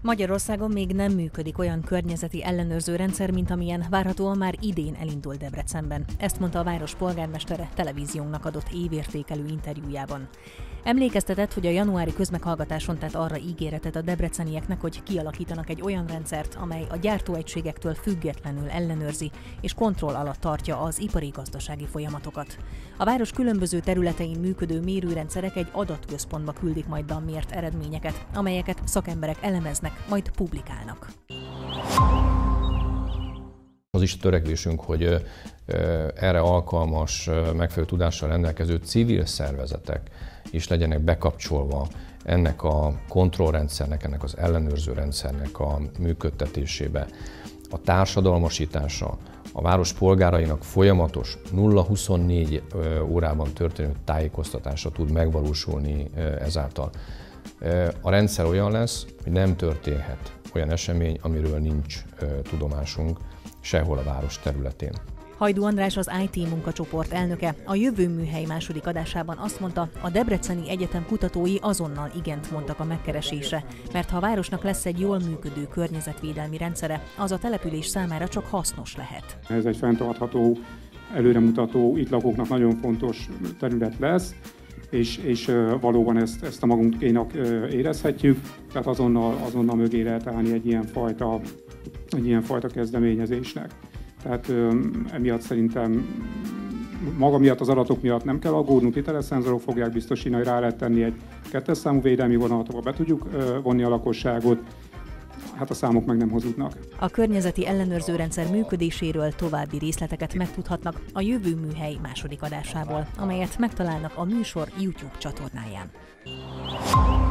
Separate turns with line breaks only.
Magyarországon még nem működik olyan környezeti ellenőrző rendszer, mint amilyen várhatóan már idén elindult Debrecenben. Ezt mondta a város polgármestere televíziónknak adott évértékelő interjújában. Emlékeztetett, hogy a januári közmeghallgatáson tett arra ígéretet a debrecenieknek, hogy kialakítanak egy olyan rendszert, amely a gyártóegységektől függetlenül ellenőrzi és kontroll alatt tartja az ipari-gazdasági folyamatokat. A város különböző területein működő mérőrendszerek egy adatközpontba küldik majd be a mért eredményeket, amelyeket szakemberek elemeznek, majd publikálnak.
Az is törekvésünk, hogy erre alkalmas, megfelelő tudással rendelkező civil szervezetek is legyenek bekapcsolva ennek a kontrollrendszernek, ennek az ellenőrző rendszernek a működtetésébe. A társadalmasítása, a város polgárainak folyamatos 0-24 órában történő tájékoztatása tud megvalósulni ezáltal. A rendszer olyan lesz, hogy nem történhet olyan esemény, amiről nincs tudomásunk sehol a város területén.
Hajdú András, az IT munkacsoport elnöke, a Jövő műhely második adásában azt mondta, a Debreceni Egyetem kutatói azonnal igent mondtak a megkeresésre, mert ha a városnak lesz egy jól működő környezetvédelmi rendszere, az a település számára csak hasznos lehet.
Ez egy fenntartható, előremutató, itt lakóknak nagyon fontos terület lesz, és valóban ezt a magunkénak érezhetjük, tehát azonnal mögé lehet állni egy ilyen fajta kezdeményezésnek. Tehát emiatt szerintem maga miatt, az adatok miatt nem kell aggódnunk, hiteleszenzorok fogják biztosítani, hogy rá lehet tenni egy 2-es számú védelmi vonalatba, be tudjuk vonni a lakosságot, hát a számok meg nem hazudnak.
A környezeti ellenőrző rendszer működéséről további részleteket megtudhatnak a Jövő műhely második adásából, amelyet megtalálnak a műsor YouTube csatornáján.